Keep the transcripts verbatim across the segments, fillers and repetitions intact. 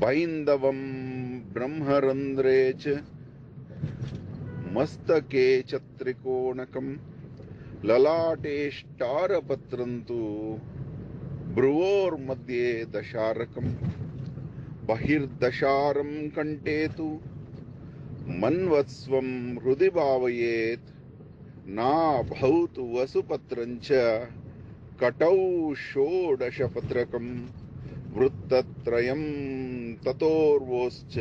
ಬೈಂದವಂ ಬ್ರಹ್ಮರಂಧ್ರೇ ಚ ಮಸ್ತಕೆ ಚ ತ್ರಿಕೋಣಕಂ ಲಲಾಟೇಷ್ಟಾರಪತ್ರಂತು ಭ್ರುವೋರ್ಮಧ್ಯೆ ದಶಾರಕಂ ಬಹಿರ್ದಶಾರಂ ಕಂಠೇತು ಮನ್ವತ್ಸ್ವಂ ಹೃದಿ ಭಾವಯೇತ್ ನಾಭೌತು ವಸುಪತ್ರಂಚ ಕಟೌ ಷೋಡಶಪತ್ರಕಂ ವೃತ್ತತ್ರಯಂ ತತೋರ್ವೋಶ್ಚ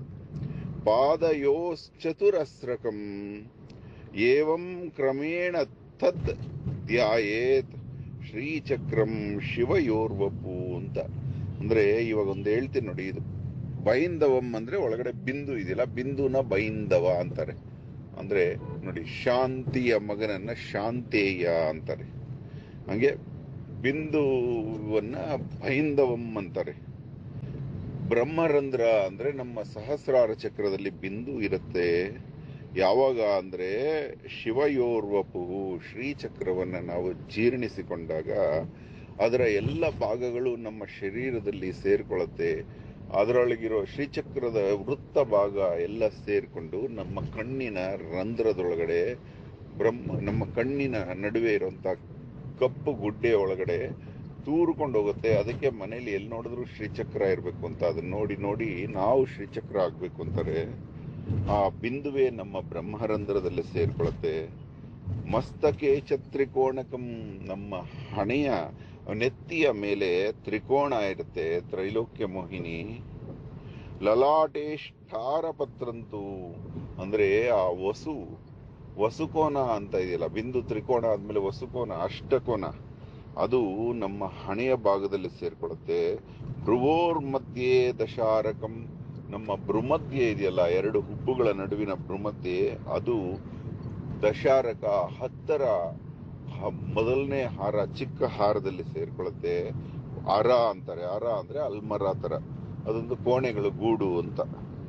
ಪಾದಯೋಶ್ಚತುರಸ್ರಕಂ ಏವಂ ಕ್ರಮೇಣ ತದ್ ಧ್ಯಾಯೇತ್ ಶ್ರೀಚಕ್ರಂ ಶಿವಯೋರ್ವಪು ಅಂತ. ಅಂದ್ರೆ ಇವಾಗ ಒಂದು ಹೇಳ್ತೀನಿ ನೋಡಿ, ಇದು ಬೈಂದವಂ ಅಂದ್ರೆ ಒಳಗಡೆ ಬಿಂದು ಇದೆಯಲ್ಲ, ಬಿಂದುನ ಬೈಂದವ ಅಂತಾರೆ. ಅಂದ್ರೆ ನೋಡಿ, ಶಾಂತಿಯ ಮಗನನ್ನ ಶಾಂತೇಯ ಅಂತಾರೆ. ಹಂಗೆ ಬಿಂದುವನ್ನ ಬೈಂದವಂ ಅಂತಾರೆ. ಬ್ರಹ್ಮರಂಧ್ರ ಅಂದ್ರೆ ನಮ್ಮ ಸಹಸ್ರಾರ ಚಕ್ರದಲ್ಲಿ ಬಿಂದು ಇರುತ್ತೆ. ಯಾವಾಗ ಅಂದ್ರೆ ಶಿವಯೋರ್ವಪು, ಶ್ರೀಚಕ್ರವನ್ನ ನಾವು ಜೀರ್ಣಿಸಿಕೊಂಡಾಗ ಅದರ ಎಲ್ಲ ಭಾಗಗಳು ನಮ್ಮ ಶರೀರದಲ್ಲಿ ಸೇರ್ಕೊಳ್ಳುತ್ತೆ. ಅದರೊಳಗಿರೋ ಶ್ರೀಚಕ್ರದ ವೃತ್ತ ಭಾಗ ಎಲ್ಲ ಸೇರ್ಕೊಂಡು ನಮ್ಮ ಕಣ್ಣಿನ ರಂಧ್ರದೊಳಗಡೆ, ಬ್ರಹ್ಮ ನಮ್ಮ ಕಣ್ಣಿನ ನಡುವೆ ಇರುವಂತ ಕಪ್ಪು ಗುಡ್ಡೆ ಒಳಗಡೆ ತೂರ್ಕೊಂಡು ಹೋಗುತ್ತೆ. ಅದಕ್ಕೆ ಮನೇಲಿ ಎಲ್ಲಿ ನೋಡಿದ್ರು ಶ್ರೀಚಕ್ರ ಇರಬೇಕು ಅಂತ, ಅದನ್ನ ನೋಡಿ ನೋಡಿ ನಾವು ಶ್ರೀಚಕ್ರ ಆಗ್ಬೇಕು ಅಂತಾರೆ. ಆ ಬಿಂದುವೆ ನಮ್ಮ ಬ್ರಹ್ಮರಂಧ್ರದಲ್ಲಿ ಸೇರ್ಕೊಳ್ಳುತ್ತೆ. ಮಸ್ತಕೆ ಚ ತ್ರಿಕೋಣಕಂ, ನಮ್ಮ ಹಣೆಯ ನೆತ್ತಿಯ ಮೇಲೆ ತ್ರಿಕೋಣ ಇರುತ್ತೆ, ತ್ರೈಲೋಕ್ಯ ಮೋಹಿನಿ. ಲಲಾಟೇಷ್ಟಾರ ಪತ್ರಂತು ಅಂದ್ರೆ ಆ ವಸು ವಸುಕೋನ ಅಂತ ಇದೆಯಲ್ಲ, ಬಿಂದು ತ್ರಿಕೋಣ ಆದ್ಮೇಲೆ ವಸುಕೋನ ಅಷ್ಟಕೋನ, ಅದು ನಮ್ಮ ಹಣೆಯ ಭಾಗದಲ್ಲಿ ಸೇರ್ಕೊಳ್ಳುತ್ತೆ. ಭ್ರುವೋರ್ ಮಧ್ಯೆ ದಶಾರಕಂ, ನಮ್ಮ ಭ್ರುಮಧ್ಯೆ ಇದೆಯಲ್ಲ, ಎರಡು ಹುಬ್ಬುಗಳ ನಡುವಿನ ಭ್ರುಮಧ್ಯೆ, ಅದು ದಶಾರಕ ಹತ್ತರ ಮೊದಲನೇ ಹಾರ, ಚಿಕ್ಕ ಹಾರದಲ್ಲಿ ಸೇರ್ಕೊಳ್ಳುತ್ತೆ. ಅರ ಅಂತಾರೆ. ಅರ ಅಂದ್ರೆ ಅಲ್ಮರ ತರ, ಅದೊಂದು ಕೋಣೆಗಳು ಗೂಡು ಅಂತ.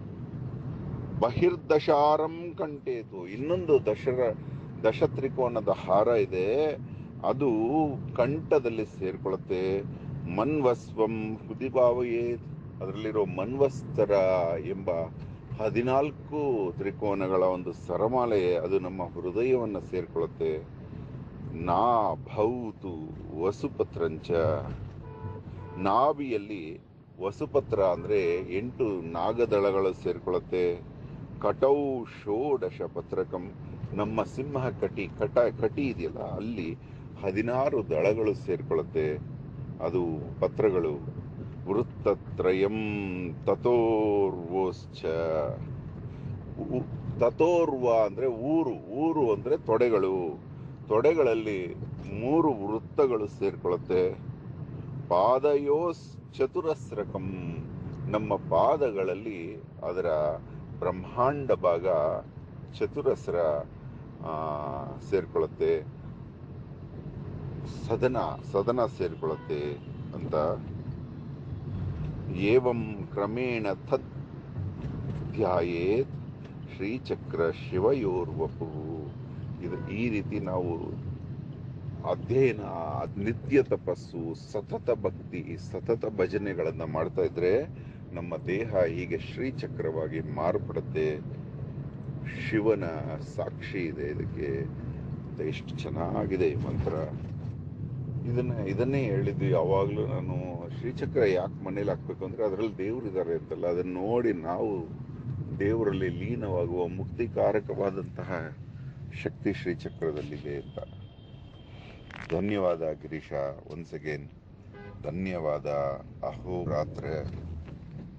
ಬಹಿರ್ದಶಾರಂ ಕಂಠೇತು, ಇನ್ನೊಂದು ದಶರ ದಶ ತ್ರಿಕೋನದ ಹಾರ ಇದೆ, ಅದು ಕಂಠದಲ್ಲಿ ಸೇರ್ಕೊಳ್ಳುತ್ತೆ. ಮನ್ವಸ್ವಂ ಹೃದಿ ಭಾವಯೇತ್, ಅದರಲ್ಲಿರೋ ಮನ್ವಸ್ತರ ಎಂಬ ಹದಿನಾಲ್ಕು ತ್ರಿಕೋನಗಳ ಒಂದು ಸರಮಾಲೆ, ಅದು ನಮ್ಮ ಹೃದಯವನ್ನ ಸೇರ್ಕೊಳ್ಳುತ್ತೆ. ನಾ ಭೌತು ವಸುಪತ್ರಂಚ, ನಾಭಿಯಲ್ಲಿ ವಸುಪತ್ರ ಅಂದ್ರೆ ಎಂಟು ನಾಗದಳಗಳು ಸೇರ್ಕೊಳ್ಳುತ್ತೆ. ಕಟೌ ಷೋಡಶ ಪತ್ರಕಂ, ನಮ್ಮ ಸಿಂಹ ಕಟಿ ಕಟ ಕಟಿ ಇದೆಯಲ್ಲ, ಅಲ್ಲಿ ಹದಿನಾರು ದಳಗಳು ಸೇರ್ಕೊಳ್ಳುತ್ತೆ, ಅದು ಪತ್ರಗಳು. ವೃತ್ತತ್ರಯಂ ತತೋರ್ವೋಶ್ಚ, ತತೋರ್ವ ಅಂದ್ರೆ ಊರು, ಊರು ಅಂದ್ರೆ ತೊಡೆಗಳು, ತೊಡೆಗಳಲ್ಲಿ ಮೂರು ವೃತ್ತಗಳು ಸೇರ್ಕೊಳ್ಳುತ್ತೆ. ಪಾದಯೋಸ್ ಚತುರಸ್ರಕಂ, ನಮ್ಮ ಪಾದಗಳಲ್ಲಿ ಅದರ ಬ್ರಹ್ಮಾಂಡ ಭಾಗ ಚತುರಸ್ರ ಆ ಸೇರ್ಕೊಳ್ಳುತ್ತೆ. ಸದನ ಸದನ ಸೇರ್ಕೊಳ್ಳುತ್ತೆ ಅಂತ. ಏವಂ ಕ್ರಮೇಣ ತದ್ ಧ್ಯಾಯೇತ್ ಶ್ರೀಚಕ್ರ ಶಿವಯೋರ್ವಪು. ಇದು ಈ ರೀತಿ ನಾವು ಅಧ್ಯಯನ, ನಿತ್ಯ ತಪಸ್ಸು, ಸತತ ಭಕ್ತಿ, ಸತತ ಭಜನೆಗಳನ್ನ ಮಾಡ್ತಾ ಇದ್ರೆ ನಮ್ಮ ದೇಹ ಹೀಗೆ ಶ್ರೀಚಕ್ರವಾಗಿ ಮಾರ್ಪಡುತ್ತೆ. ಶಿವನ ಸಾಕ್ಷಿ ಇದೆ ಇದಕ್ಕೆ. ಎಷ್ಟು ಚೆನ್ನಾಗಿದೆ ಈ ಮಂತ್ರ. ಇದನ್ನ ಇದನ್ನೇ ಹೇಳಿದ್ದು ಯಾವಾಗ್ಲೂ ನಾನು, ಶ್ರೀಚಕ್ರ ಯಾಕೆ ಮನೇಲಿ ಹಾಕ್ಬೇಕು ಅಂದ್ರೆ ಅದರಲ್ಲಿ ದೇವ್ರು ಇದ್ದಾರೆ ಅಂತಲ್ಲ, ಅದನ್ನ ನೋಡಿ ನಾವು ದೇವರಲ್ಲಿ ಲೀನವಾಗುವ ಮುಕ್ತಿಕಾರಕವಾದಂತಹ ಶಕ್ತಿ ಶ್ರೀಚಕ್ರದಲ್ಲಿದೆ ಅಂತ. ಧನ್ಯವಾದ ಗಿರೀಶ, ಒನ್ಸ್ ಅಗೇನ್ ಧನ್ಯವಾದ. ಅಹೋರಾತ್ರ.